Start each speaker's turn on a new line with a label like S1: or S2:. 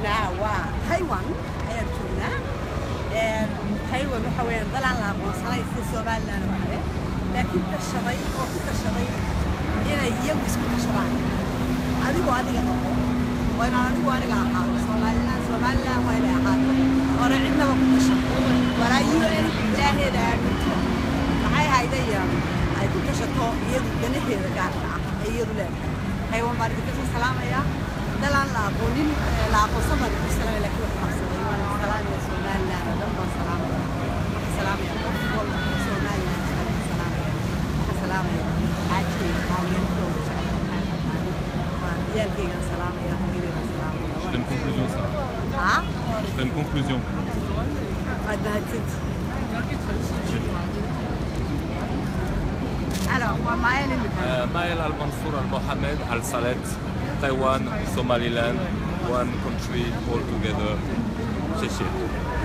S1: joognaa waa Taiwan ayaan joognaa Taiwan waxa weeyaan dalaan la aqoonsanay sida Somaliland oo kale laakiin tashaday oo ku tashaday inay iyagu isku tashadaan adiga waana aniga ahaa Somaliland waa inay ahaato hore cidnaba ku tashato waraayo ilaaheeda maxay haydayaan ay ku tashato iyadu danaheeda gaarka ah iyadu leedahay Taiwan baa dadka salaamaya dalaan la aqoonin la aqoonsan baa dadka salaamaya laakiin wax qabsaday waa salaamaya Somaliland dhanba salaamaya salaamaya Somaliland salaamaya aadkii haweenku je
S2: fais une conclusion, ça.
S1: Ah?
S2: Je fais une conclusion.
S1: Alors, moi,
S2: Maël Al-Mansour Al-Mohamed Al-Salet, Taiwan, Somaliland, one country all together. Chéché.